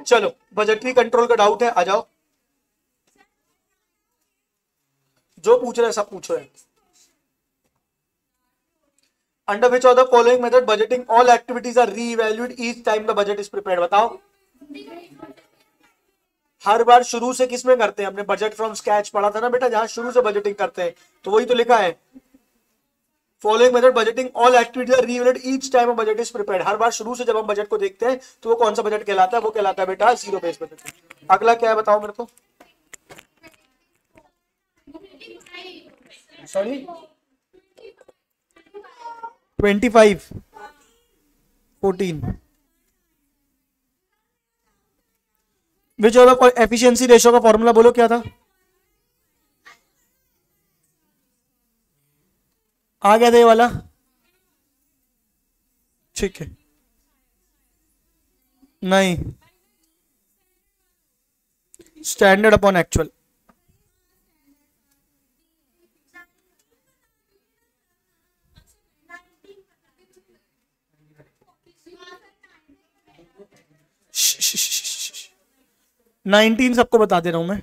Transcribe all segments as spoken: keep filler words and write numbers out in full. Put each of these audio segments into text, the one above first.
चलो budgetary control का doubt है, आ जाओ, जो पूछ रहे सब पूछो है। Under which of the following method budgeting all activities are reevaluated each time the budget is prepared, बताओ। हर बार शुरू से किसमें करते हैं, हमने बजट फ्रॉम स्केच पढ़ा था ना बेटा, जहां शुरू से बजटिंग करते हैं, तो वही तो लिखा है। Following method budgeting all activities are reevaluated each time a budget is prepared, हर बार शुरू से जब हम बजट को देखते हैं तो वो कौन सा बजट कहलाता है, वो कहलाता है बेटा जीरो बेस्ड बजट। अगला क्या है बताओ मेरे को, sorry twenty five fourteen which of efficiency ratio का फॉर्मूला बोलो क्या था, आ गया था ये वाला, ठीक है। नहीं, स्टैंडर्ड अपॉन एक्चुअल, नाइनटीन सबको बता दे रहा हूं मैं,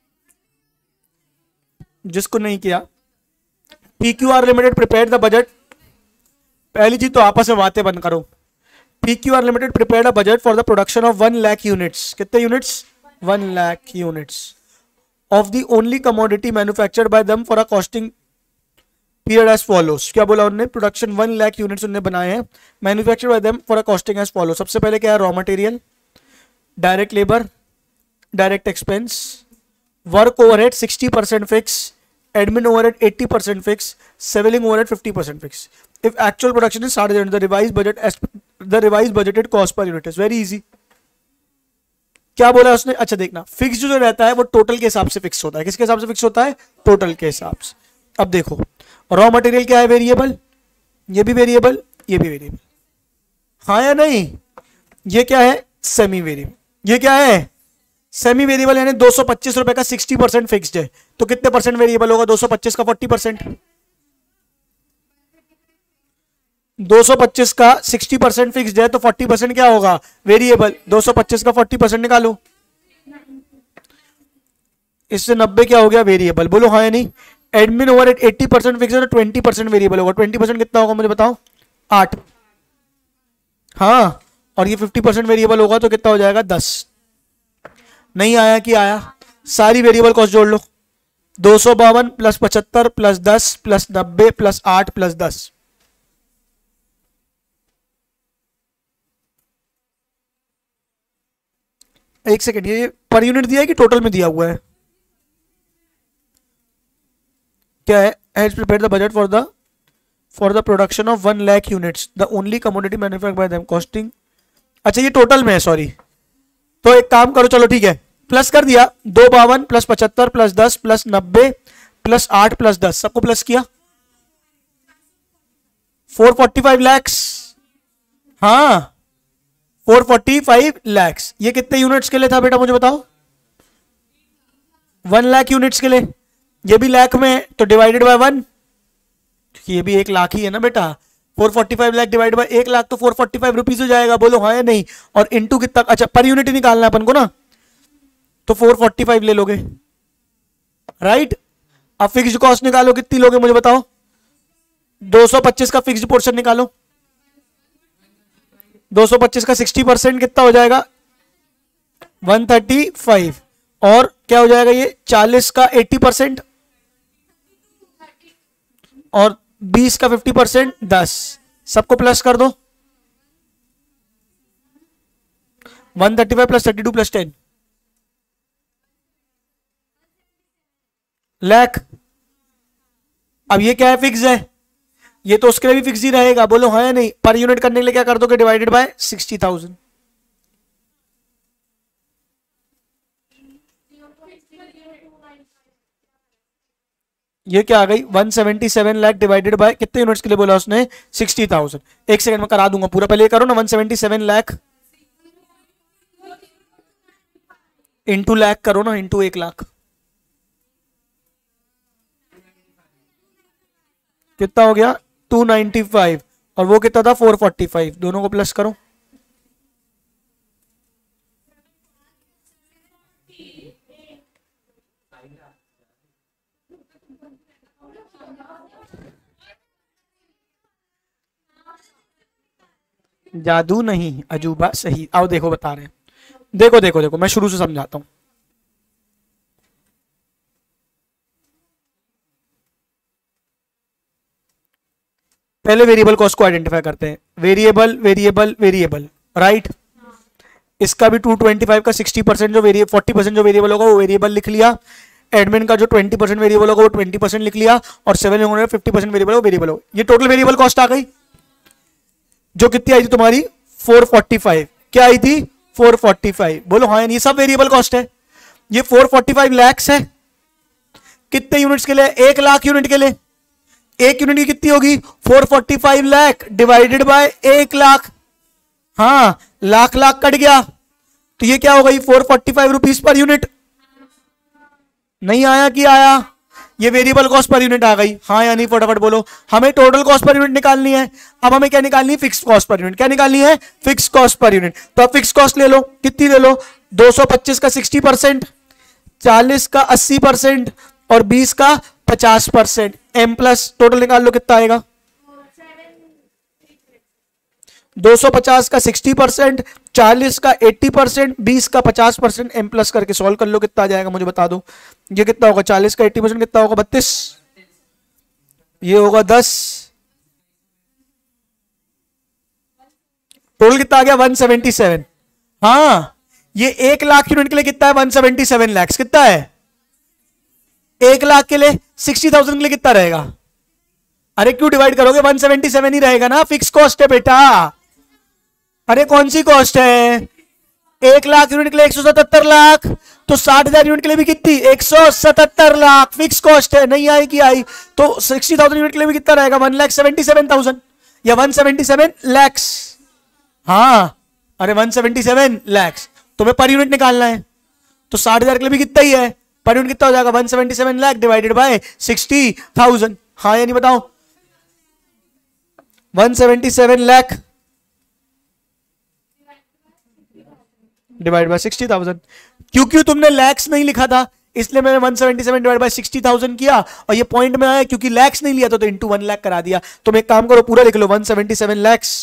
जिसको नहीं किया। PQR limited prepared the budget, पहली चीज तो आपस में बातें बंद करो। PQR limited prepared a budget for the production of one lakh units, कितने units, one lakh units of the only commodity manufactured by them for a costing period as follows. क्या बोला उन्होंने, प्रोडक्शन वन लाख यूनिट्स उन्होंने बनाए हैं, manufactured by them for a costing as follow. सबसे पहले क्या है, raw material, direct labour, direct expense, work overhead sixty percent fix, admin overhead eighty percent fix, selling overhead fifty percent fix. If actual production is साढ़े the revise budget the revise budgeted cost per unit is very easy. क्या बोला उसने, अच्छा देखना, fix जो रहता है वो टोटल के हिसाब से फिक्स होता है, किसके हिसाब से फिक्स होता है, टोटल के हिसाब से। अब देखो रॉ मटेरियल क्या है, वेरिएबल, ये भी वेरिएबल, ये भी वेरिएबल, हाँ या नहीं, ये क्या है, सेमी वेरिएबल, ये क्या है, सेमी वेरिएबल, यानी दो सौ पच्चीस रुपए का सिक्सटी परसेंट फिक्स्ड है, तो कितने परसेंट वेरिएबल होगा, दो सौ पच्चीस का फोर्टी परसेंट, दो सौ पच्चीस का सिक्सटी परसेंट फिक्स्ड है तो फोर्टी परसेंट क्या होगा, वेरिएबल, दो सौ पच्चीस का फोर्टी परसेंट निकालो, इससे नब्बे क्या हो गया, वेरिएबल, बोलो हाँ या नहीं। Admin overhead eighty percent fix है तो ट्वेंटी परसेंट वेरिएबल होगा, ट्वेंटी परसेंट कितना होगा मुझे बताओ, आठ, हाँ, और ये फिफ्टी परसेंट वेरिएबल होगा तो कितना हो जाएगा, दस। नहीं आया कि आया, सारी वेरिएबल कॉस्ट जोड़ लो, दो सौ बावन प्लस पचहत्तर प्लस दस प्लस नब्बे प्लस आठ प्लस दस, एक सेकेंड, ये पर यूनिट दिया है कि टोटल में दिया हुआ है, क्या है, has prepared the budget for the for the production of one lakh units the only commodity manufactured by them costing, अच्छा ये टोटल में है, सॉरी, तो एक काम करो, चलो ठीक है, प्लस कर दिया, दो बावन प्लस पचहत्तर प्लस दस प्लस नब्बे प्लस आठ प्लस दस, सबको प्लस किया, फोर फोर्टी फाइव लैक्स, हाँ फोर फोर्टी फाइव लैक्स। ये कितने यूनिट्स के लिए था बेटा मुझे बताओ, वन लाख यूनिट्स के लिए, ये भी लाख में तो डिवाइडेड बाय वन, ये भी एक लाख ही है ना बेटा, four forty five lakh divide by एक लाख तो फोर फोर्टी फाइव रुपीज हो जाएगा, बोलो हाँ या नहीं, और इनटू कितना, अच्छा पर यूनिट ही निकालना अपन को ना, तो फोर फोर्टी फाइव ले लोगे, राइट। अब फिक्स्ड कॉस्ट निकालो, कितनी लोगे मुझे बताओ, दो सौ पच्चीस का फिक्स्ड पोर्शन निकालो, दो सौ पच्चीस का सिक्सटी परसेंट कितना हो जाएगा, वन थर्टी फाइव, और क्या हो जाएगा ये चालीस का एटी परसेंट, और बीस का फिफ्टी परसेंट, दस, सबको प्लस कर दो, one thirty five plus thirty two plus ten, lakh. अब ये क्या है, फिक्स है, ये तो उसके लिए भी फिक्स ही रहेगा, बोलो हाँ या नहीं। पर यूनिट करने के लिए क्या कर दोगे, डिवाइडेड बाय सिक्सटी थाउजेंड, ये क्या आ गई, one seventy seven lakh divided by कितने यूनिट्स के लिए बोला उसने, सिक्सटी थाउजेंड। एक सेकंड में करा दूंगा पूरा, पहले ये करो ना, one seventy seven lakh into lakh करो ना, इंटू एक लाख, कितना हो गया, टू नाइंटी फाइव, और वो कितना था, फोर फोर्टी फाइव, दोनों को प्लस करो, जादू नहीं, अजूबा सही। आओ देखो बता रहे हैं, देखो देखो देखो मैं शुरू से समझाता हूं। पहले वेरिएबल कॉस्ट को आइडेंटिफाई करते हैं। Variable variable variable, right. इसका भी टू ट्वेंटी फाइव का सिक्सटी परसेंट जो वेरिएबल फोर्टी परसेंट जो वेरिएबल होगा वो वेरिएबल लिख लिया। एडमिन का जो ट्वेंटी परसेंट वेरिएबल होगा वो ट्वेंटी परसेंट लिख लिया, और सेवन होने फिफ्टी परसेंट वेरिएबल हो वेरिएबल हो। ये टोटल वेरिएबल कॉस्ट आ गई, जो कितनी आई थी तुम्हारी फोर फोर्टी फाइव। क्या आई थी? Four forty five. बोलो हाँ, ये सब वेरिएबल कॉस्ट है। ये फोर फोर्टी फाइव लैक्स है। कितने यूनिट्स के लिए? एक लाख यूनिट के लिए। एक यूनिट की कितनी होगी? Four forty five lakh divided by एक लाख। हाँ, लाख लाख कट गया तो ये क्या हो गई? Four forty five rupees per unit. नहीं आया कि आया? ये वेरिएबल कॉस्ट पर यूनिट आ गई, हाँ या नहीं? फटाफट बोलो। हमें टोटल कॉस्ट पर यूनिट निकालनी है। अब हमें क्या निकालनी है? Fix cost per unit. क्या निकालनी है? Fix cost per unit. तो अब फिक्स कॉस्ट ले लो। कितनी ले लो? दो सौ पच्चीस का सिक्सटी परसेंट, चालीस का अस्सी परसेंट और बीस का पचास परसेंट। एम प्लस टोटल निकाल लो, कितना आएगा? दो सौ पचास का सिक्सटी परसेंट, चालीस का अस्सी परसेंट, बीस का पचास परसेंट। एम प्लस करके सॉल्व कर लो, कितना आ जाएगा मुझे बता दो। ये कितना होगा? चालीस का अस्सी परसेंट कितना होगा? बत्तीस। ये होगा दस। टोटल कितना आ गया? One seventy seven. हाँ, ये एक लाख यूनिट के लिए कितना है? One seventy seven lakhs. कितना है? एक लाख के लिए सिक्सटी थाउजेंड के लिए कितना रहेगा? अरे क्यों डिवाइड करोगे? वन सेवेंटी सेवन ही रहेगा ना। फिक्स कॉस्ट है बेटा। अरे कौन सी कॉस्ट है? एक लाख यूनिट के लिए एक सौ सतहत्तर लाख, तो साठ हजार यूनिट के लिए भी कितनी? एक सौ सतहत्तर लाख फिक्स कॉस्ट है। नहीं आई कि आई? तो सिक्सटी थाउजेंड यूनिट के लिए भी कितना रहेगा? One lakh seventy seven thousand या वन सेवेंटी सेवन लैक्स। हाँ, अरे वन सेवेंटी सेवन लैक्स तुम्हें पर यूनिट निकालना है, तो साठ हजार के लिए भी कितना ही है? पर यूनिट कितना हो जाएगा? One seventy seven lakh divided by sixty thousand. हाँ या नहीं बताओ? One seventy seven lakh divide by sixty thousand. क्योंकि तुमने लैक्स नहीं लिखा था इसलिए मैंने one seventy seven divide by sixty thousand किया, और ये पॉइंट में आया क्योंकि लैक्स नहीं लिया तो, तो इंटू वन लाख करा दिया। तुम एक काम करो, पूरा लिख लो वन सेवेंटी सेवन लैक्स।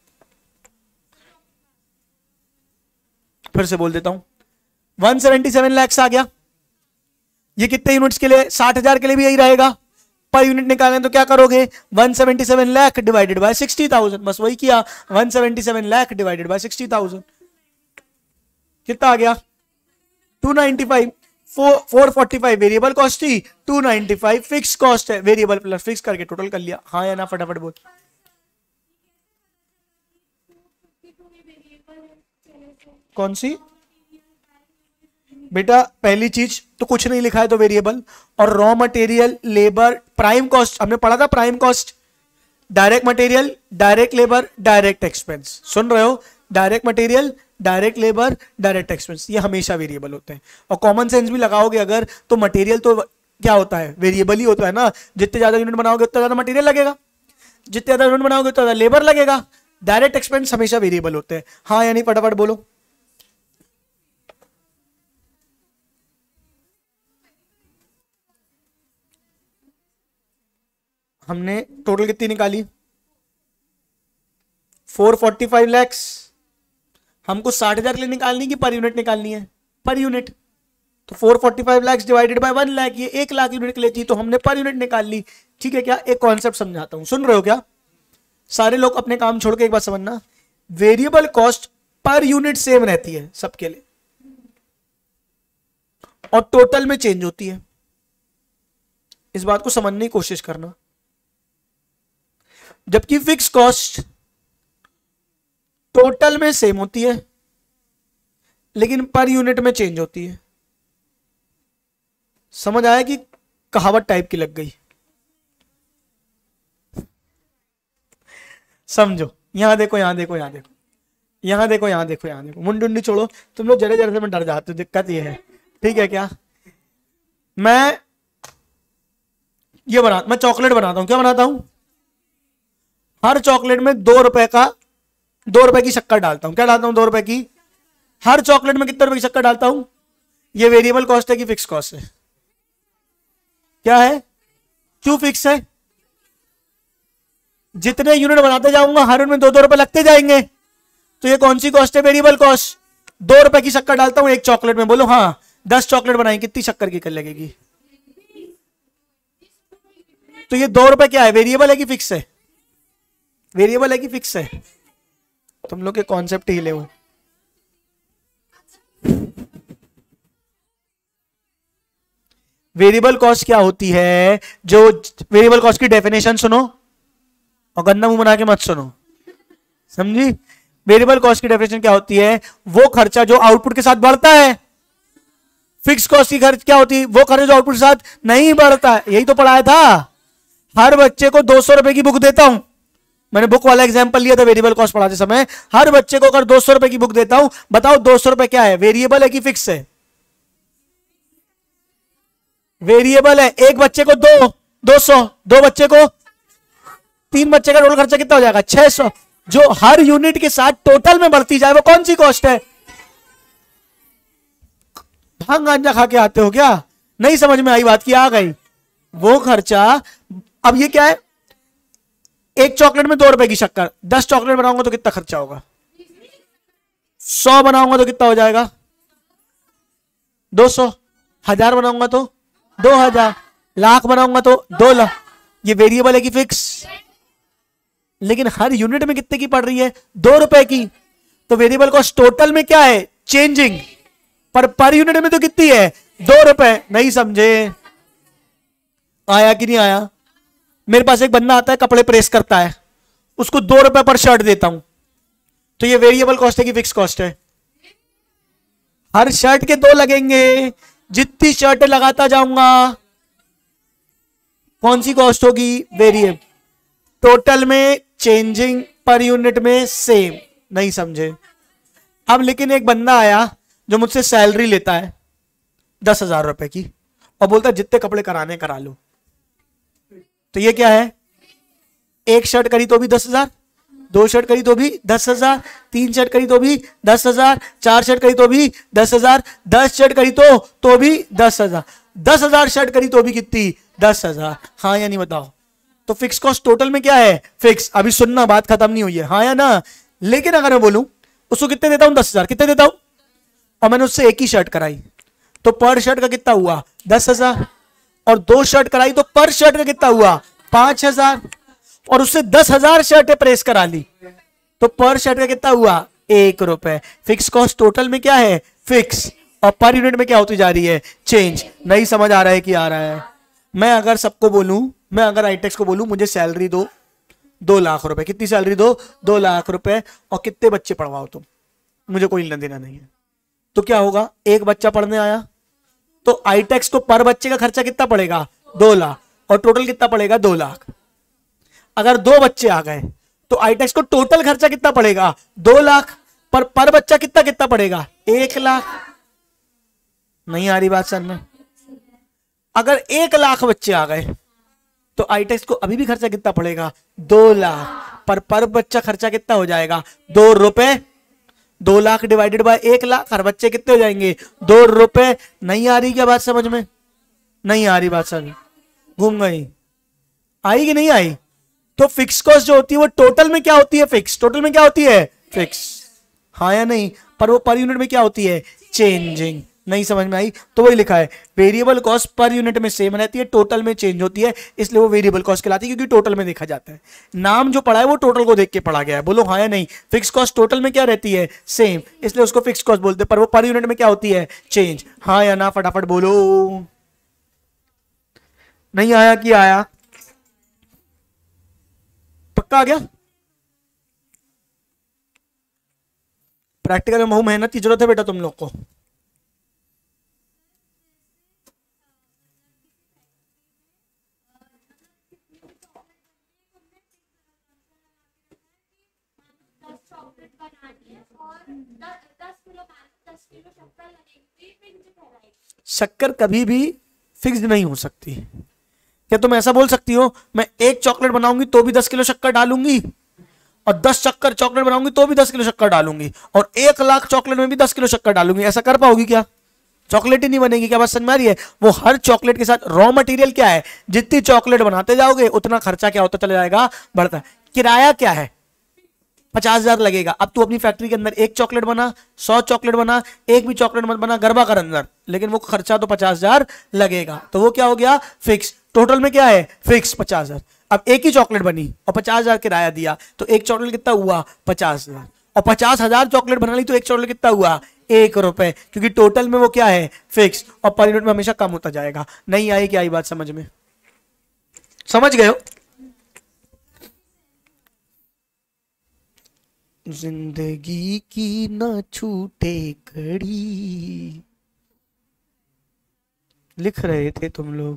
फिर से बोल देता हूं, वन सेवेंटी सेवन लैक्स आ गया। ये कितने यूनिट्स के लिए? साठ हजार के लिए भी यही रहेगा। पर यूनिट निकालें तो क्या करोगे? One seventy seven lakh divided by sixty thousand. बस वही किया, one seventy seven lakh divided by sixty thousand. कितना आ गया? Two ninety five. Four forty five variable cost थी, two ninety five fix cost है। वेरिएबल प्लस फिक्स करके टोटल कर लिया। हाँ या ना? फटाफट बोल। कौन सी? बेटा पहली चीज तो कुछ नहीं लिखा है तो वेरिएबल, और raw material, labour, prime cost हमने पढ़ा था। Prime cost, direct material, direct labour, direct expense. सुन रहे हो? Direct material, direct labour, direct expense, ये हमेशा वेरिएबल होते हैं। और कॉमन सेंस भी लगाओगे अगर तो मटेरियल तो क्या होता है? वेरिएबल ही होता है ना। जितने ज्यादा यूनिट बनाओगे उतना ज्यादा मटेरियल लगेगा, जितने ज्यादा यूनिट बनाओगे उतना ज्यादा लेबर लगेगा। डायरेक्ट एक्सपेंस हमेशा वेरिएबल होते हैं। हाँ यानी? फटाफट बोलो। हमने टोटल कितनी निकाली? Four forty five lakhs. हमको साठ हजार के लिए निकालनी कि पर यूनिट निकालनी है? Per unit. तो four forty five lakhs divided by one lakh, ये एक लाख यूनिट के लिए थी तो हमने पर यूनिट निकाल ली। ठीक है क्या? एक कॉन्सेप्ट समझाता हूं, सुन रहे हो क्या? सारे लोग अपने काम छोड़ के एक बात समझना, variable cost per unit same रहती है सबके लिए और टोटल में चेंज होती है। इस बात को समझने की कोशिश करना। जबकि फिक्स कॉस्ट टोटल में सेम होती है लेकिन पर यूनिट में चेंज होती है। समझ आया कि कहावत टाइप की लग गई? समझो। यहां देखो, यहां देखो, यहां देखो, यहां देखो, यहां देखो, यहां देखो। मुंडुंडी छोड़ो, तुम लोग जरे जरे से मैं डर जाते हो। दिक्कत ये है, ठीक है क्या? मैं ये बना मैं चॉकलेट बनाता हूं। क्या बनाता हूं? हर चॉकलेट में दो रुपए का दो रुपए की शक्कर डालता हूं। क्या डालता हूं? दो रुपए की। हर चॉकलेट में कितने रुपए की शक्कर डालता हूं? ये वेरिएबल कॉस्ट है कि फिक्स कॉस्ट है? क्या है? क्यों फिक्स है? जितने यूनिट बनाते जाऊंगा हर उनमें दो दो रुपए लगते जाएंगे। तो ये कौन सी कॉस्ट है? Variable cost. दो रुपए की शक्कर डालता हूं एक चॉकलेट में, बोलो हाँ, दस चॉकलेट बनाई, कितनी शक्कर की कर लगेगी? तो ये दो रुपए क्या है, वेरिएबल है कि फिक्स है? वेरिएबल है कि फिक्स है? तुम लोग के कॉन्सेप्ट हिले हुए। वेरिएबल कॉस्ट क्या होती है? जो वेरिएबल कॉस्ट की डेफिनेशन सुनो और गन्ना मुंह बना के मत सुनो, समझी? वेरिएबल कॉस्ट की डेफिनेशन क्या होती है? वो खर्चा जो आउटपुट के साथ बढ़ता है। फिक्स कॉस्ट की खर्च क्या होती है? वो खर्चा जो आउटपुट के साथ नहीं बढ़ता है। यही तो पढ़ाया था। हर बच्चे को दो सौ रुपए की बुक देता हूं, मैंने बुक वाला एग्जांपल लिया था वेरिएबल कॉस्ट पढ़ाते समय। हर बच्चे को अगर दो सौ रुपए की बुक देता हूं, बताओ दो सौ रुपए क्या है, वेरिएबल है कि फिक्स है? वेरिएबल है। एक बच्चे को दो दो सौ, दो बच्चे को तीन, बच्चे का टोटल खर्चा कितना हो जाएगा? छह सौ। जो हर यूनिट के साथ टोटल में बढ़ती जाए वो कौन सी कॉस्ट है? भांग गांजा खा के आते हो क्या? नहीं समझ में आई बात की? आ गई वो खर्चा। अब ये क्या है? एक चॉकलेट में दो रुपए की शक्कर, दस चॉकलेट बनाऊंगा तो कितना खर्चा होगा? सौ बनाऊंगा तो कितना हो जाएगा? दो सौ। हजार बनाऊंगा तो दो हजार। लाख बनाऊंगा तो दो लाख। ये वेरिएबल है कि फिक्स? लेकिन हर यूनिट में कितने की पड़ रही है? दो रुपए की। तो वेरिएबल कॉस्ट टोटल में क्या है? चेंजिंग। पर पर यूनिट में तो कितनी है? दो रुपए। नहीं समझे? आया कि नहीं आया? मेरे पास एक बंदा आता है, कपड़े प्रेस करता है, उसको दो रुपए पर शर्ट देता हूं, तो ये वेरिएबल कॉस्ट है कि फिक्स कॉस्ट है? हर शर्ट के दो लगेंगे, जितनी शर्टें लगाता जाऊंगा कौन सी कॉस्ट होगी? वेरिएबल। टोटल में चेंजिंग, पर यूनिट में सेम। नहीं समझे? अब लेकिन एक बंदा आया जो मुझसे सैलरी लेता है दस हजार रुपए की और बोलता है जितने कपड़े कराने करा लो, तो ये क्या है? एक शर्ट करी तो भी दस हजार, दो शर्ट करी तो भी दस हजार, तीन शर्ट करी तो भी दस हजार, चार शर्ट करी तो भी दस हजार, दस शर्ट करी तो तो भी दस हजार, दस हजार शर्ट करी तो भी कितनी? दस हजार। हाँ या नहीं बताओ? तो फिक्स कॉस्ट टोटल में क्या है? फिक्स। अभी सुनना, बात खत्म नहीं हुई है, हाँ या ना? लेकिन अगर मैं बोलूं उसको कितने देता हूं? दस हजार। कितने देता हूं? और मैंने उससे एक ही शर्ट कराई, तो पर शर्ट का कितना हुआ? दस हजार। और दो शर्ट कराई तो पर शर्ट का कितना हुआ? पांच हजार। और उससे दस हजार शर्टें प्रेस करा ली तो पर शर्ट का कितना हुआ? एक रुपए। फिक्स कॉस्ट टोटल में क्या है? फिक्स। और पर यूनिट में क्या होती जा रही है? चेंज। नहीं समझ आ रहा है कि आ रहा है? मैं अगर सबको बोलूं, मैं अगर आईटेक्स को बोलूं मुझे सैलरी दो दो लाख रुपए, कितनी सैलरी दो? दो लाख रुपए, और कितने बच्चे पढ़वाओ तुम, मुझे कोई लेना देना नहीं है, तो क्या होगा? एक बच्चा पढ़ने आया तो आईटेक्स को पर बच्चे का खर्चा कितना पड़ेगा? दो लाख। और टोटल कितना पड़ेगा? दो लाख। अगर दो बच्चे आ गए तो आईटेक्स को टोटल खर्चा कितना पड़ेगा? दो लाख। पर पर बच्चा कितना कितना पड़ेगा? एक लाख। नहीं आ रही बात सर में? अगर एक लाख बच्चे आ गए तो आईटेक्स को अभी भी खर्चा कितना पड़ेगा? दो लाख। पर पर बच्चा खर्चा कितना हो जाएगा? दो रुपए। दो लाख डिवाइडेड बाय एक लाख, हर बच्चे कितने हो जाएंगे? दो रुपए। नहीं आ रही क्या बात समझ में? नहीं आ रही बात समझ? घूम गई? आई कि नहीं आई? तो फिक्स कॉस्ट जो होती है वो टोटल में क्या होती है? फिक्स। टोटल में क्या होती है? फिक्स। हाँ या नहीं? पर वो पर यूनिट में क्या होती है? चेंजिंग। नहीं समझ में आई? तो वही लिखा है, वेरिएबल कॉस्ट पर यूनिट में सेम रहती है, टोटल में चेंज होती है, इसलिए वो वेरिएबल कॉस्ट कहलाती है, क्योंकि टोटल में देखा जाता है। नाम जो पढ़ा है वो टोटल को देख के पढ़ा गया है। बोलो हाँ या नहीं? फिक्स कॉस्ट टोटल में क्या रहती है? सेम, इसलिए उसको फिक्स कॉस्ट बोलते हैं, पर वो पर यूनिट में क्या होती है? चेंज। हाँ या ना? फटाफट बोलो। नहीं आया कि आया? पक्का आ गया? प्रैक्टिकल में बहुत मेहनत की जरूरत है बेटा तुम लोग को। शक्कर कभी भी फिक्स्ड नहीं हो सकती। क्या तुम ऐसा बोल सकती हो मैं एक चॉकलेट बनाऊंगी तो भी दस किलो शक्कर डालूंगी, और दस चक्कर चॉकलेट बनाऊंगी तो भी दस किलो शक्कर डालूंगी, और एक लाख चॉकलेट में भी दस किलो शक्कर डालूंगी? ऐसा कर पाओगी क्या? चॉकलेट ही नहीं बनेगी। क्या बात समझ में आ रही है? वो हर चॉकलेट के साथ रॉ मटेरियल क्या है? जितनी चॉकलेट बनाते जाओगे उतना खर्चा क्या होता चला जाएगा? बढ़ता है। किराया क्या है? पचास हजार लगेगा। अब तू अपनी फैक्ट्री के अंदर एक चॉकलेट बना, सौ चॉकलेट बना, एक भी चॉकलेट मत बना, गरबा कर अंदर, लेकिन वो खर्चा तो पचास हजार लगेगा। तो वो क्या हो गया, फिक्स। टोटल में क्या है, फिक्स पचास हजार। अब एक ही चॉकलेट बनी और पचास हजार किराया दिया, तो एक चॉकलेट कितना हुआ, पचास हजार। और पचास हजार चॉकलेट बना ली तो एक चॉकलेट कितना हुआ, एक रुपए, क्योंकि टोटल में वो क्या है, फिक्स, और पर यूनिट में हमेशा कम होता जाएगा। नहीं आई क्या आई बात समझ में, समझ गए हो। जिंदगी की न छूटे कड़ी, लिख रहे थे तुम लोग।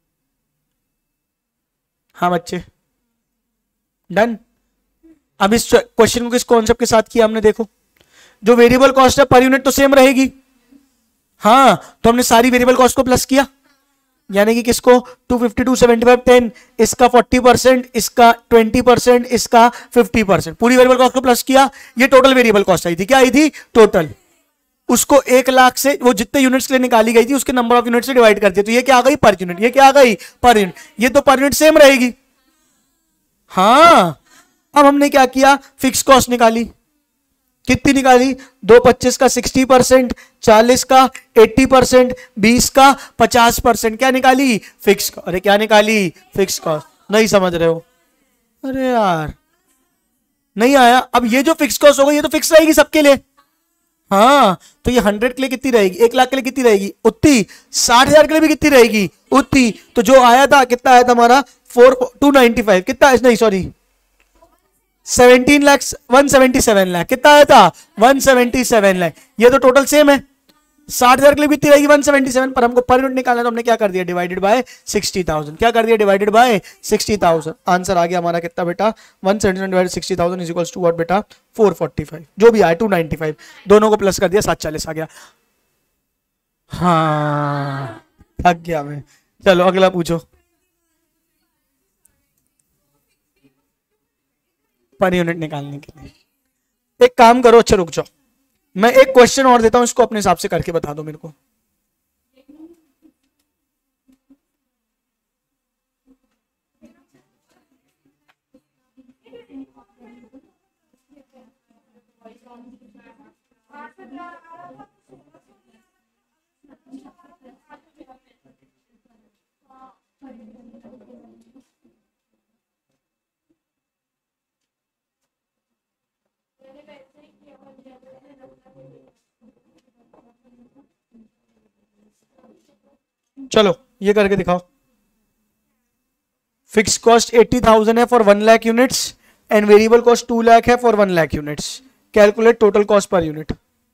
हाँ बच्चे, डन। अब इस क्वेश्चन को किस कॉन्सेप्ट के साथ किया हमने, देखो जो वेरिएबल कॉस्ट है पर यूनिट तो सेम रहेगी। हाँ, तो हमने सारी वेरिएबल कॉस्ट को प्लस किया, यानी कि किसको, two fifty, two seventy five, ten, इसका फोर्टी परसेंट, इसका ट्वेंटी परसेंट, इसका फिफ्टी परसेंट, पूरी वेरिएबल कॉस्ट को प्लस किया। ये टोटल वेरिएबल कॉस्ट आई थी, क्या आई थी, टोटल। उसको एक लाख से वो जितने यूनिट्स के लिए निकाली गई थी उसके नंबर ऑफ यूनिट से डिवाइड कर दिया, तो ये क्या आ गई, पर यूनिट। ये क्या आ गई, पर यूनिट। ये तो पर यूनिट सेम रहेगी। हाँ, अब हमने क्या किया, फिक्स कॉस्ट निकाली। कितनी निकाली, दो पच्चीस का सिक्सटी परसेंट, चालीस का एट्टी परसेंट, बीस का पचास परसेंट, क्या निकाली, फिक्स। अरे क्या निकाली, फिक्स कॉस्ट। नहीं समझ रहे हो, अरे यार नहीं आया। अब ये जो फिक्स कॉस्ट होगा ये तो फिक्स रहेगी सबके लिए। हाँ, तो ये हंड्रेड के लिए कितनी रहेगी, एक लाख के लिए कितनी रहेगी, उतनी। साठ हजार के लिए भी कितनी रहेगी, उतनी। तो जो आया था, कितना आया था हमारा, फोर टू नाइनटी फाइव, कितना, नहीं sorry, seventeen lakh, one seventy seven lakh, कितना आया था, वन सेवेंटी सेवन लाख। ये तो टोटल सेम है। साठ हजार के लिए भी कितनी रहेगी, वन सेवेंटी सेवन, पर हमको पर यूनिट निकालना, तो हमने क्या कर दिया, डिवाइडेड बाय सिक्सटी थाउजेंड। क्या कर दिया, divided by sixty thousand. Answer आ गया हमारा कितना बेटा, one seventy seven divided sixty thousand is equals to what बेटा, फोर फोर्टी फाइव। जो भी आया टू नाइनटी फाइव, दोनों को प्लस कर दिया, सात चालीस आ गया। हाँ, थक गया मैं। चलो अगला पूछो। पर यूनिट निकालने के लिए एक काम करो, अच्छा रुक जाओ, मैं एक क्वेश्चन और देता हूं, इसको अपने हिसाब से करके बता दो मेरे को। चलो ये करके दिखाओ। फिक्स कॉस्ट एट्टी थाउजेंड है for one lakh units and variable cost two lakh है for one lakh units. Calculate total cost per unit.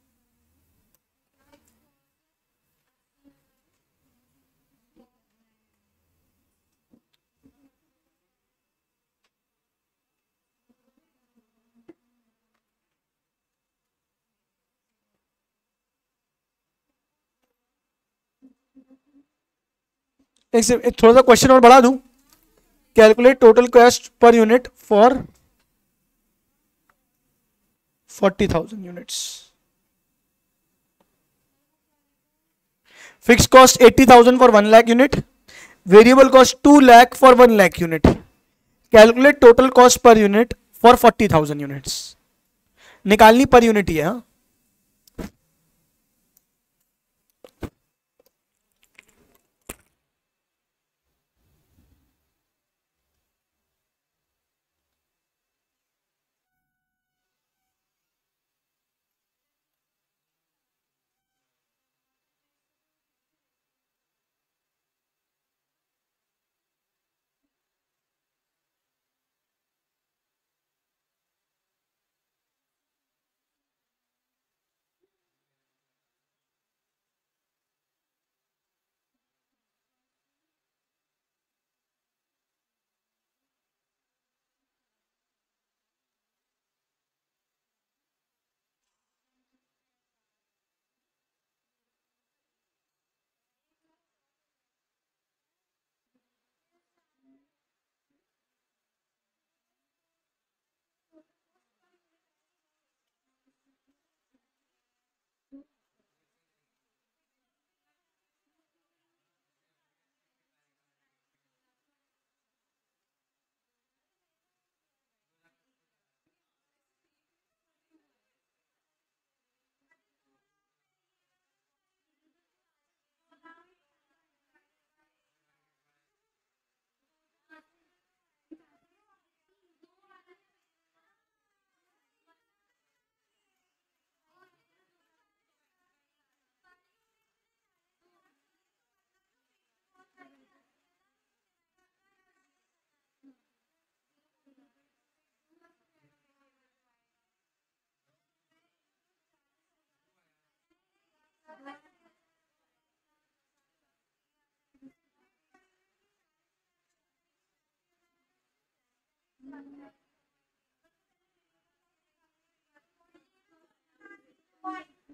एक से एक थोड़ा सा क्वेश्चन और बढ़ा दूं, calculate total cost per unit for forty thousand units. Fix cost eighty thousand for one lakh unit, variable cost two lakh for one lakh unit. Calculate total cost per unit for forty thousand units. निकालनी per unit ही है। हाँ,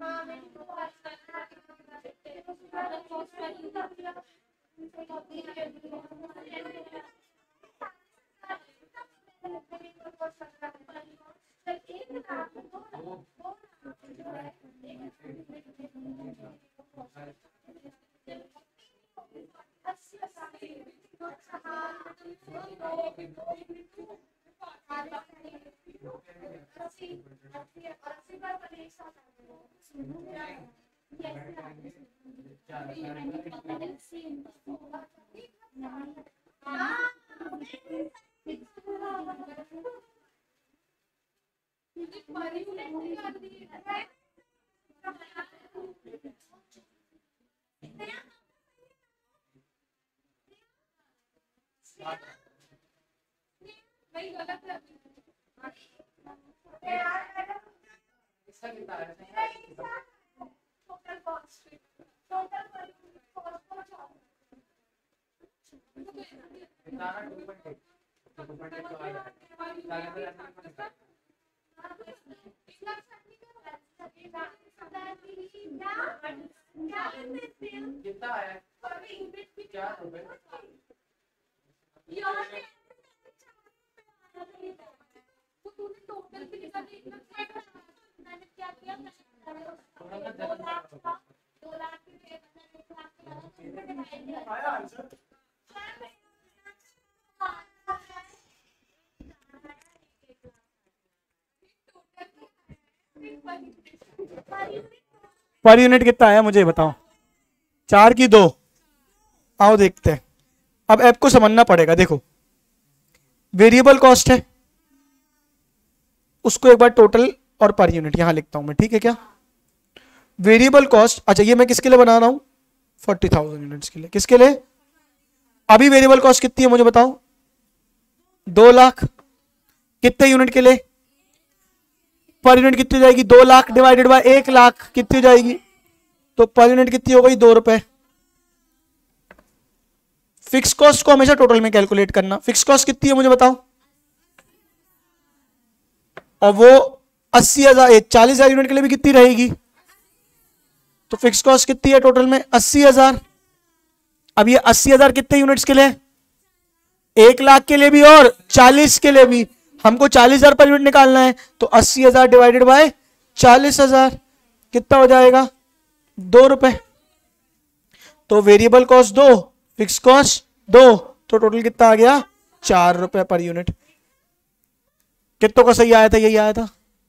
कितना आया? चार रुपए। Per unit कितना आया मुझे बताओ। चार की दो। आओ देखते हैं। अब ऐप को समझना पड़ेगा। देखो वेरिएबल कॉस्ट है, उसको एक बार टोटल और पर यूनिट यहां लिखता हूं मैं, ठीक है क्या। वेरिएबल कॉस्ट, अच्छा ये मैं किसके लिए बना रहा हूं, फोर्टी थाउजेंड यूनिट्स के लिए। किसके लिए? अभी वेरिएबल कॉस्ट कितनी है मुझे बताओ, दो लाख। कितने यूनिट के लिए? पर यूनिट कितनी हो जाएगी, दो लाख डिवाइडेड बाय एक लाख कितनी हो जाएगी, तो पर यूनिट कितनी हो गई, दो रुपए। फिक्स कॉस्ट को हमेशा टोटल में कैलकुलेट करना। फिक्स कॉस्ट कितनी है मुझे बताओ, और वो अस्सी हजार चालीस हजार यूनिट के लिए भी कितनी रहेगी, तो फिक्स कॉस्ट कितनी है टोटल में, अस्सी हजार। अब ये अस्सी हजार कितने यूनिट्स के लिए, एक लाख के लिए भी और चालीस के लिए भी। हमको चालीस हजार पर यूनिट निकालना है, तो अस्सी हजार डिवाइडेड बाय चालीस हजार कितना हो जाएगा, दो रुपए। तो वेरिएबल कॉस्ट दो, फिक्स कॉस्ट दो, तो टोटल कितना आ गया, चार रुपए पर यूनिट। कितनों का सही आया था, यही आया था।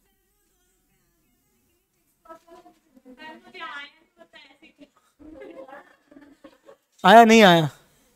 आया नहीं आया?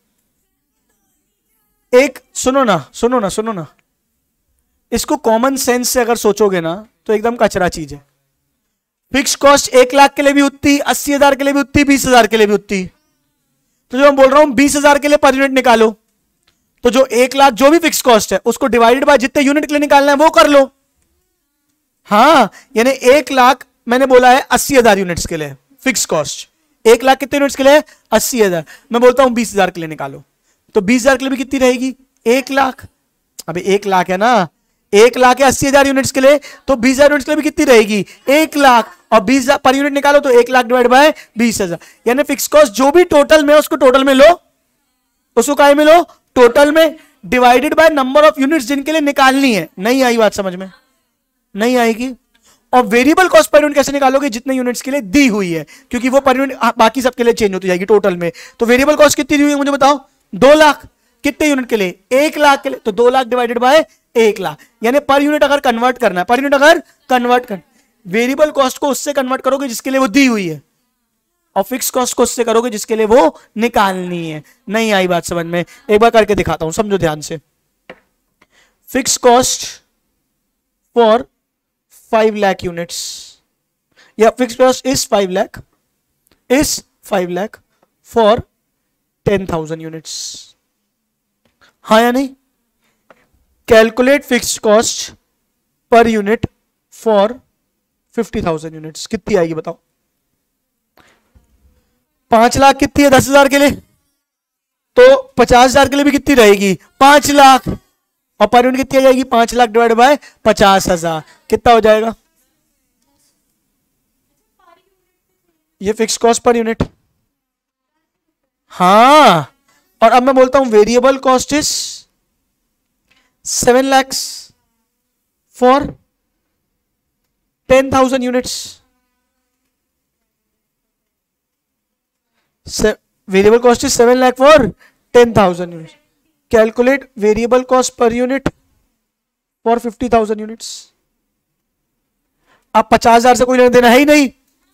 एक सुनो ना सुनो ना सुनो ना, इसको कॉमन सेंस से अगर सोचोगे ना तो एकदम कचरा चीज है। फिक्स कॉस्ट एक लाख के लिए भी उतनी, अस्सी हजार के लिए भी उतनी, बीस हजार के लिए भी उतनी। तो जो मैं बोल रहा हूं बीस हजार के लिए पर यूनिट निकालो, तो जो एक लाख जो भी फिक्स कॉस्ट है उसको डिवाइडेड बाय जितने यूनिट के लिए निकालना है वो कर लो। हाँ, यानी एक लाख मैंने बोला है अस्सी हजार यूनिट्स के लिए फिक्स कॉस्ट, एक लाख कितने यूनिट्स के लिए, अस्सी हजार। मैं बोलता हूं बीस हजार के लिए निकालो, तो बीस हजार के लिए भी कितनी रहेगी, एक लाख। अभी एक लाख है ना, एक लाख है अस्सी हजार यूनिट्स के लिए, तो बीस हजार यूनिट्स के लिए भी कितनी रहेगी, एक लाख। और बीस हजार पर यूनिट निकालो तो एक लाख डिवाइड बाय बीस हजार, यानी फिक्स कॉस्ट जो भी टोटल में उसको टोटल में लो, उसको काय में लो, टोटल में, divided by number of units जिनके लिए निकालनी है। नहीं आई बात समझ में? नहीं आएगी। और वेरिएबल कॉस्ट पर यूनिट कैसे निकालोगे, जितने यूनिट्स के लिए दी हुई है, क्योंकि वो पर यूनिट बाकी सबके लिए चेंज होती जाएगी टोटल में। तो वेरिएबल कॉस्ट कितनी दी हुई है मुझे बताओ, दो लाख। कितने यूनिट के लिए, एक लाख के लिए, तो दो लाख डिवाइडेड बाय एक लाख, यानी पर यूनिट अगर कन्वर्ट करना है, पर यूनिट अगर कन्वर्ट कर, वेरिएबल कॉस्ट को उससे कन्वर्ट करोगे जिसके लिए वो दी हुई है, और फिक्स कॉस्ट को उससे करोगे जिसके लिए वो निकालनी है। नहीं आई बात समझ में? एक बार करके दिखाता हूं, समझो ध्यान से। Fix cost for five lakh units, या fix cost is five lakh is five lakh for ten thousand units. हाँ या नहीं? Calculate fix cost per unit for fifty thousand units, कितनी आएगी बताओ। पांच लाख कितनी है दस हजार के लिए, तो पचास हजार के लिए भी कितनी रहेगी, पांच लाख। और पर यूनिट कितनी आ जाएगी, पांच लाख डिवाइड बाय पचास हजार, कितना हो जाएगा, ये फिक्स कॉस्ट पर यूनिट। हाँ, और अब मैं बोलता हूं variable cost is seven lakhs for ten thousand units. Variable cost is seven lakh for ten thousand units. Calculate variable cost per unit for fifty thousand units. अब पचास हजार से कोई लेना देना है ही नहीं।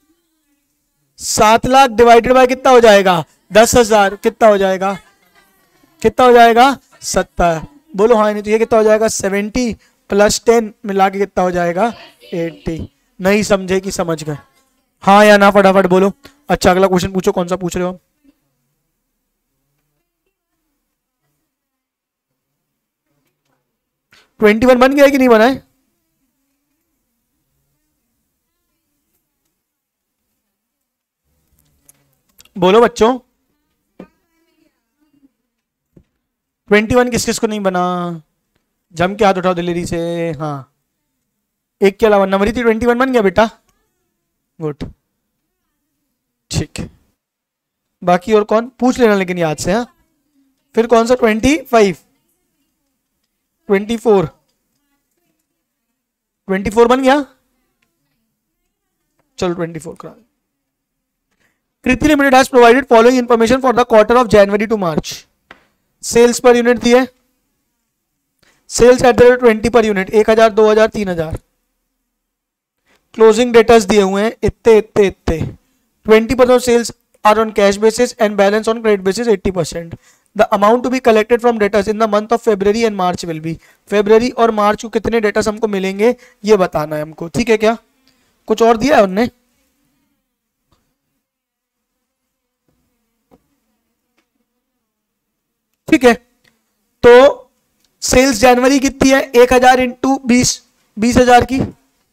सात लाख डिवाइडेड बाय कितना हो जाएगा? दस हजार। कितना हो जाएगा? कितना हो जाएगा? सत्तर। बोलो हाँ नहीं तो ये कितना हो जाएगा? सेवेंटी प्लस टेन मिला के कितना हो जाएगा? एट्टी। नहीं समझे कि समझ गए? हाँ या ना फटाफट बोलो। अच्छा अगला क्वेश्चन पूछो, कौन सा पूछ रहे हो? ट्वेंटी वन बन गया है कि नहीं बना है? बोलो बच्चों। ट्वेंटी वन किस किस को नहीं बना? जम के हाथ उठाओ दिलेरी से। हाँ, एक के अलावा नंबर थी। ट्वेंटी वन बन गया बेटा? गुड, ठीक है। बाकी और कौन? पूछ लेना लेकिन याद से। हाँ, फिर कौन सा? Twenty five, twenty four, twenty four बन गया। चलो ट्वेंटी फोर करा। Kriti limited has provided following information for the quarter of January to March. Sales per unit दिए, sales at the rate twenty per unit, एक हजार, दो हजार, तीन हजार। क्लोजिंग डेटर्स दिए हुए हैं इतने इतने इतने। Twenty percent sales are on cash basis and balance on credit basis eighty percent. The amount to be collected from debtors in the month of February and March will be. February और March को कितने debtors हमको मिलेंगे ये बताना है हमको। ठीक है क्या? कुछ और दिया है उनने? ठीक है, तो सेल्स जनवरी कितनी है? एक हजार इंटू बीस, बीस हजार की।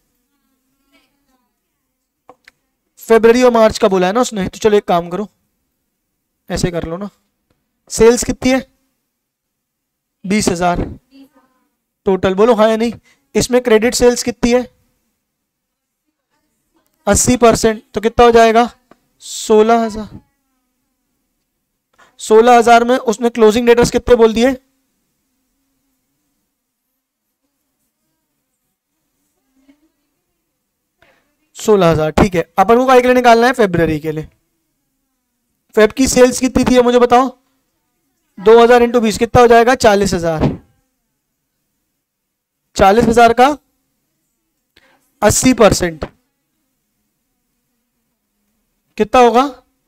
फेब्रुवरी और मार्च का बोला है ना उसने, तो चलो एक काम करो, ऐसे कर लो ना। सेल्स कितनी है? बीस हजार टोटल। बोलो हाँ या नहीं? इसमें क्रेडिट सेल्स कितनी है? अस्सी परसेंट, तो कितना हो जाएगा? सोलह हजार। सोलह हजार में उसने क्लोजिंग डेटर्स कितने बोल दिए? सोलह हजार। ठीक है, अपन को काय के लिए निकालना है? फेब्रुवरी के लिए। फेब की सेल्स कितनी थी मुझे बताओ? दो हजार इंटू बीस कितना हो जाएगा? चालीस हजार। चालीस हजार का अस्सी परसेंट कितना होगा?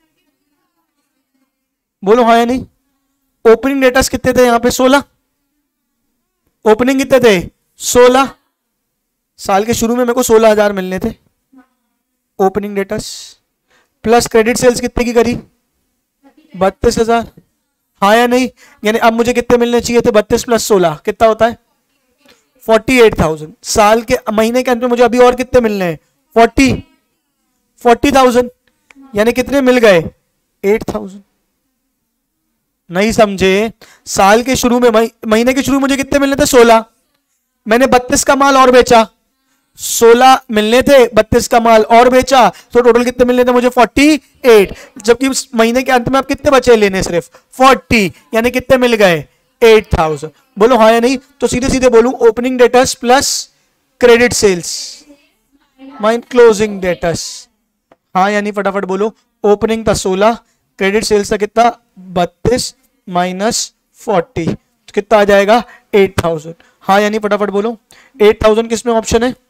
बोलो हाँ या नहीं? ओपनिंग डेटर्स कितने थे यहां पे? सोलह। ओपनिंग कितने थे? सोलह। साल के शुरू में मेरे को सोलह हजार मिलने थे opening debtors. Plus credit sales कितने की करी? बत्तीस हजार। हाँ या नहीं? यानी अब मुझे कितने मिलने चाहिए थे? बत्तीस प्लस सोलह कितना होता है? Forty eight thousand. साल के महीने के अंत में मुझे अभी और कितने मिलने हैं? Forty forty thousand. यानी कितने मिल गए? Eight thousand. नहीं समझे? साल के शुरू में, महीने के शुरू में मुझे कितने मिलने थे? सोलह। मैंने बत्तीस का माल और बेचा, सोलह मिलने थे, बत्तीस का माल और बेचा, तो टोटल कितने मिलने थे मुझे? Forty eight. जबकि महीने के अंत में आप कितने बचे लेने? सिर्फ फोर्टी। यानी कितने मिल गए? Eight thousand. बोलो हाँ या नहीं? तो सीधे सीधे बोलूं opening debtors plus credit sales minus closing debtors. हाँ या नहीं? फटाफट बोलो। ओपनिंग था सोलह, क्रेडिट सेल्स था कितना? बत्तीस माइनस फोर्टी, तो कितना आ जाएगा? Eight thousand. हाँ या नहीं? फटाफट बोलो। एट थाउजेंड किसमें ऑप्शन है?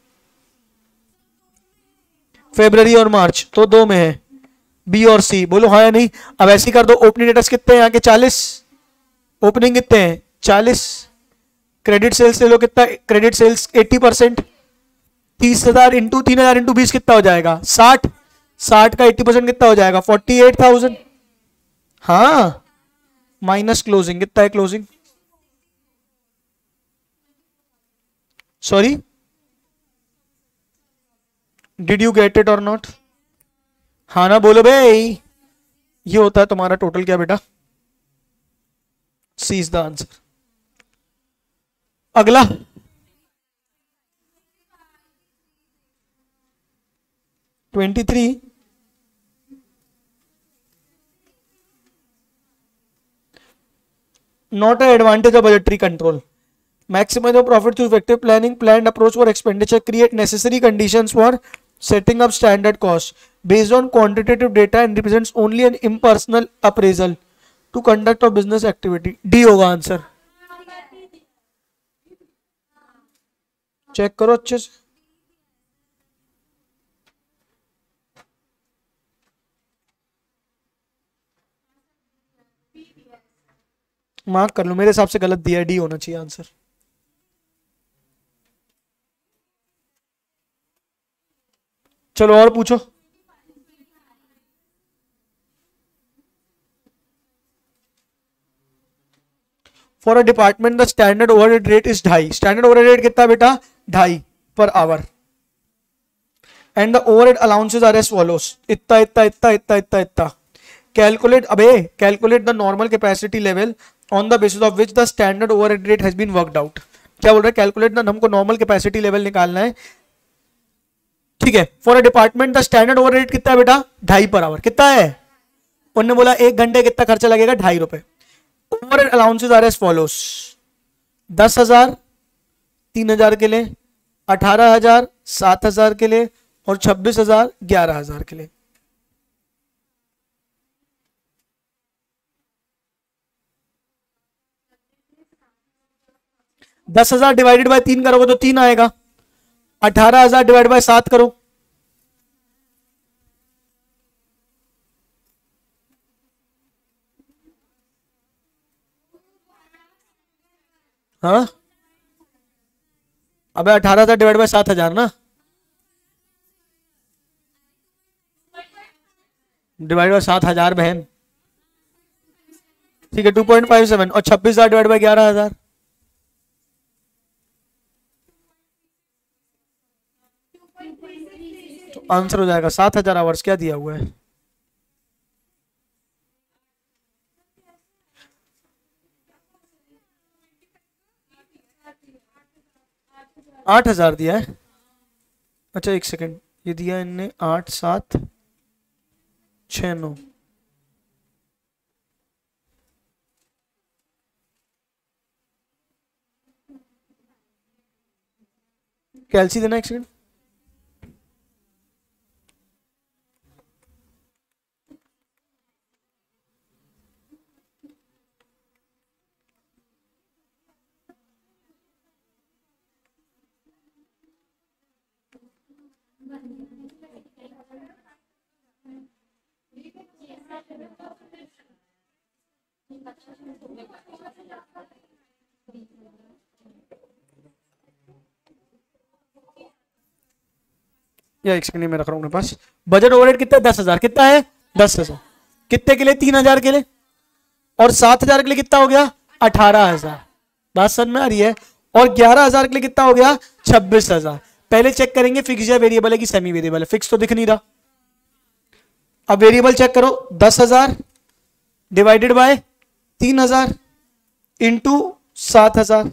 फेब्रुवरी और मार्च, तो दो में है, बी और सी। बोलो हाँ या नहीं? अब ऐसे ही कर दो। ओपनिंग डेटर्स कितने हैं यहाँ के? चालीस। ओपनिंग कितने हैं? चालीस। क्रेडिट सेल्स ले लो कितना? Credit sales eighty percent. तीस हजार इंटू तीन हजार इंटू बीस कितना हो जाएगा? साठ। साठ का एट्टी परसेंट कितना हो जाएगा? Forty eight thousand. हाँ, माइनस क्लोजिंग कितना है? Closing sorry, did you get it or not? हाँ ना? बोलो भाई। ये होता है तुम्हारा टोटल क्या बेटा? C is the answer. अगला twenty three not an advantage of budgetary control. Maximize your profit through effective planning, planned approach for expenditure, create necessary conditions for setting up standard costs based on quantitative data and represents only an impersonal appraisal to conduct of business activity. D होगा answer. Check करो अच्छे से. Mark कर लो, मेरे हिसाब से गलत दिया है, डी होना चाहिए आंसर. चलो और पूछो. For a department the standard overhead rate is ढाई. स्टैंडर्ड ओवरहेड रेट कितना बेटा? ढाई per hour. And the overhead allowances are as follows. इतना इतना इतना इतना इतना इतना. कैलकुलेट, अबे calculate the normal capacity level on the basis of which the standard overhead rate has been worked out. क्या बोल रहा है? कैलकुलेट द, हमको नॉर्मल कैपेसिटी लेवल निकालना है. ठीक है. For a department the standard overhead कितना है बेटा? ढाई पर आवर. कितना है? उन्होंने बोला एक घंटे कितना खर्चा लगेगा? ढाई रुपए. Overhead allowances are as follows. दस हजार तीन हजार के लिए, अठारह हजार सात हजार के लिए और छब्बीस हजार ग्यारह हजार के लिए. दस हजार डिवाइडेड बाय तीन करोगे तो तीन आएगा. अठारह हजार डिवाइड बाय सात करो. हाँ अबे अठारह हजार डिवाइड बाय सात हजार ना, डिवाइड बाय सात हजार बहन. ठीक है. टू पॉइंट फाइव सेवन और छब्बीस हजार डिवाइड बाय ग्यारह हजार. तो आंसर हो जाएगा सात हजार आवर्स. क्या दिया हुआ है? आठ हजार दिया है. अच्छा एक सेकंड, ये दिया इनने आठ सात छह नौ. कैलसी देना एक सेकंड. या एक सेकंड में रख रहा हूं अपने पास. बजट ओवरहेड कितना है? दस हजार. कितना है? दस हजार. कितने के लिए? तीन हजार के लिए. और सात हजार के लिए कितना हो गया? अठारह हजार. बात समझ में आ रही है? और ग्यारह हजार के लिए कितना हो गया? छब्बीस हजार. पहले चेक करेंगे फिक्स या वेरिएबल है कि सेमी वेरिएबल है. फिक्स तो दिख नहीं रहा. अब वेरिएबल चेक करो. दस हजार डिवाइडेड बाय तीन हजार इंटू सात हजार.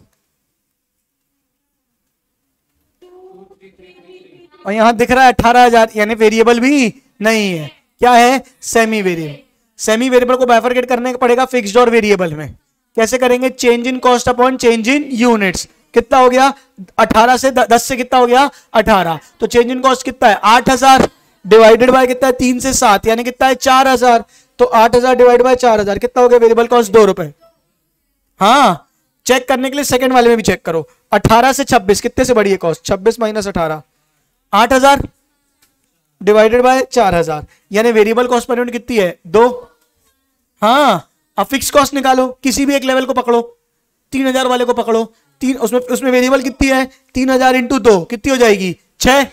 और यहां दिख रहा है अठारह हजार, यानी वेरिएबल भी नहीं है. क्या है? Semi variable. सेमी वेरिएबल को बाइफरकेट करने पड़ेगा फिक्स्ड और वेरिएबल में. कैसे करेंगे? Change in cost upon change in units. कितना हो गया? अठारह से दस से कितना हो गया? अठारह. तो चेंज इन कॉस्ट कितना है? आठ हजार डिवाइडेड बाय कितना है? तीन से सात, यानी कितना है? चार हजार. तो आठ हजार डिवाइड बाय चार हजार कितना हो गया? वेरिएबल कॉस्ट दो रुपए. हाँ चेक करने के लिए सेकंड वाले में भी चेक करो. अठारह से छब्बीस कितने से बड़ी है कॉस्ट? छब्बीस माइनस अठारह, आठ हजार डिवाइडेड बाय चार हजार, यानी वेरिएबल कॉस्ट पर यूनिट कितनी है? दो. हाँ अब फिक्स कॉस्ट निकालो. किसी भी एक लेवल को पकड़ो. तीन हजार वाले को पकड़ो. तीन उसमें उसमें वेरिएबल कितनी है? तीन हजार इंटू दो कितनी हो जाएगी? छह.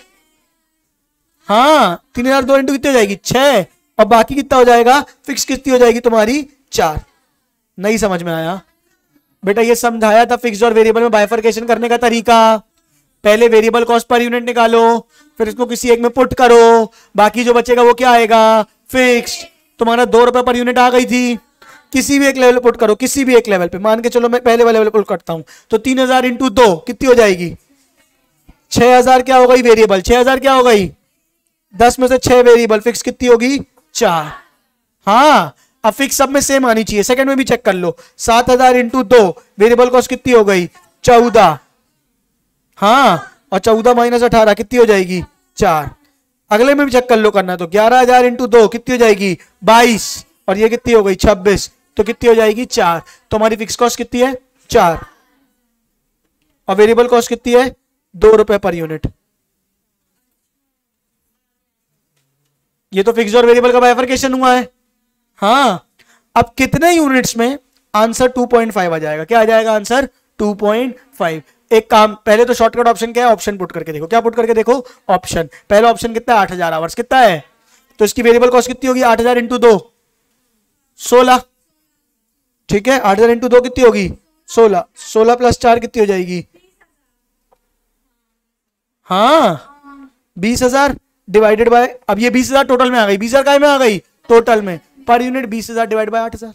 हाँ तीन हजार दो इंटू कितनी हो जाएगी? छह. और बाकी कितना हो जाएगा? फिक्स कितनी हो जाएगी तुम्हारी? चार. नहीं समझ में आया बेटा? ये समझाया था फिक्स और वेरिएबल में बाइफरकेशन करने का तरीका. पहले वेरिएबल कॉस्ट पर यूनिट निकालो, फिर इसको किसी एक में पुट करो, बाकी जो बचेगा वो क्या आएगा? फिक्स. तुम्हारा दो रुपए पर यूनिट आ गई थी. किसी भी एक लेवल पुट करो, किसी भी एक लेवल पे. मान के चलो मैं पहले वाले लेवल पुट करता हूं, तो तीन हजार इंटू दो कितनी हो जाएगी? छह हजार. क्या हो गई? वेरिएबल. छह हजार क्या हो गई? दस में से छह वेरिएबल. फिक्स कितनी होगी? चार. हाँ अब फिक्स सब में सेम आनी चाहिए, सेकंड में भी चेक कर लो। सात हजार इंटू दो, वेरिएबल कॉस्ट कितनी हो गई? चौदह। हाँ, और चौदह माइनस अठारह कितनी हो जाएगी? चार। अगले में भी चेक कर लो करना तो ग्यारह हजार इंटू दो कितनी हो जाएगी? बाईस। और ये कितनी हो गई? छब्बीस। तो कितनी हो जाएगी? चार। तो हमारी फिक्स कॉस्ट कितनी है? चार। और वेरिएबल कॉस्ट कितनी है? दो रुपए पर यूनिट। ये तो फिक्स और वेरिएबल का बाइफरकेशन हुआ है। हाँ, अब कितने यूनिट्स में? आंसर टू पॉइंट फाइव आ जाएगा। क्या आ जाएगा आंसर? Two point five. एक काम, पहले तो शॉर्टकट ऑप्शन क्या है? ऑप्शन पुट करके देखो। क्या पुट करके देखो? ऑप्शन। पहला ऑप्शन कितना है? आठ हजार आवर्स कितना है? तो इसकी वेरिएबल कॉस्ट कितनी होगी? आठ हजार इंटू दो, सोलह। ठीक है, आठ हजार इंटू दो कितनी होगी? सोलह। सोलह प्लस चार कितनी हो जाएगी? हाँ, बीस हजार डिवाइडेड बाय, अब ये बीस हजार टोटल में आ गई। बीस हजार काय में आ गई? टोटल में। पर यूनिट बीस हजार डिवाइड बाय आठ हजार।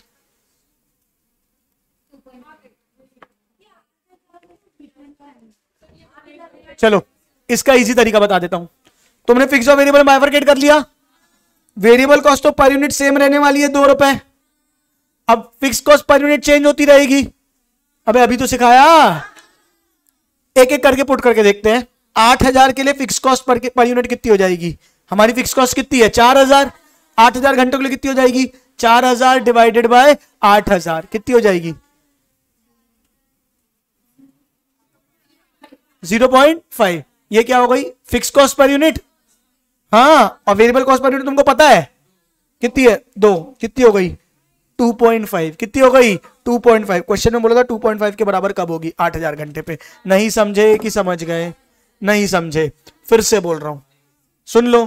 चलो इसका इजी तरीका बता देता हूं। तुमने फिक्स और वेरिएबल बाइफरकेट कर लिया। वेरिएबल कॉस्ट तो पर यूनिट सेम रहने वाली है, दो रुपए। अब fix cost per unit change होती रहेगी। अबे अभी तो सिखाया, एक एक करके पुट करके देखते हैं। आठ हजार के लिए फिक्स कॉस्ट पर, पर यूनिट कितनी हो जाएगी? हमारी फिक्स कॉस्ट कितनी है? चार हजार। आठ हजार घंटों के लिए कितनी हो जाएगी? चार हजार डिवाइडेड बाय आठ हजार कितनी हो जाएगी? Zero point five. ये क्या हो गई? Fix cost per unit. हाँ, और वेरिएबल कॉस्ट पर यूनिट तुमको पता है कितनी है? दो। कितनी हो गई? Two point five. कितनी हो गई? Two point five. क्वेश्चन में बोला था टू पॉइंट फाइव के बराबर कब होगी? आठ हजार घंटे पे। नहीं समझे कि समझ गए? नहीं समझे, फिर से बोल रहा हूं, सुन लो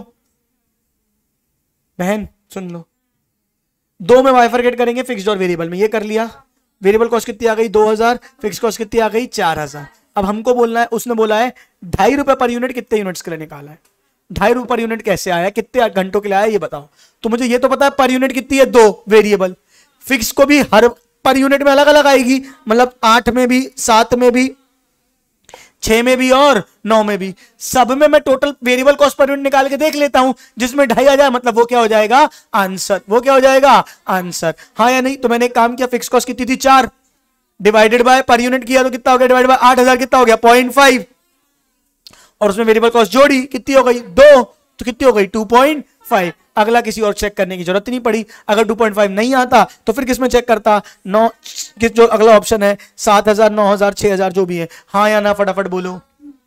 बहन, सुन लो। दो में बाइफरकेट करेंगे फिक्स्ड और वेरिएबल में। ये कर लिया। वेरिएबल कॉस्ट कितनी आ गई? दो हजार। फिक्स कॉस्ट कितनी आ गई? चार हजार। अब हमको बोलना है, उसने बोला है ढाई रुपए पर यूनिट कितने यूनिट्स के लिए निकाला है। ढाई रुपए पर यूनिट कैसे आया? कितने घंटों के लिए आया ये बताओ। तो मुझे ये तो पता है पर यूनिट कितनी है? दो। वेरिएबल फिक्स को भी हर पर यूनिट में अलग अलग आएगी, मतलब आठ में भी, सात में भी, छह में भी और नौ में भी। सब में मैं total variable cost per unit निकाल के देख लेता हूं, जिसमें ढाई आ जाए मतलब वो क्या हो जाएगा? आंसर। वो क्या हो जाएगा? आंसर। हाँ या नहीं? तो मैंने एक काम किया, फिक्स कॉस्ट कितनी थी? चार, डिवाइडेड बाय पर यूनिट किया तो कितना हो गया? डिवाइडेड बाय आठ हजार कितना हो गया? Point five. और उसमें वेरिएबल कॉस्ट जोड़ी, कितनी हो गई? दो। तो कितनी हो गई? Two point five. अगला किसी और चेक करने की जरूरत नहीं पड़ी। अगर टू पॉइंट फाइव नहीं आता तो फिर किस में चेक करता? नौ, किस जो अगला ऑप्शन है, सात हजार, नौ हजार, छह हजार जो भी है। हाँ या ना? फटाफट बोलो।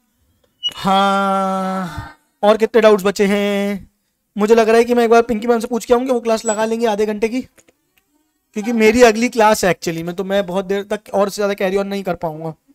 हाँ। और कितने डाउट्स बचे हैं? मुझे लग रहा है कि मैं एक बार पिंकी मैम से पूछ के आऊंगी, वो क्लास लगा लेंगे आधे घंटे की, क्योंकि मेरी अगली क्लास है एक्चुअली में, तो मैं बहुत देर तक और से ज्यादा कैरी ऑन नहीं कर पाऊंगा।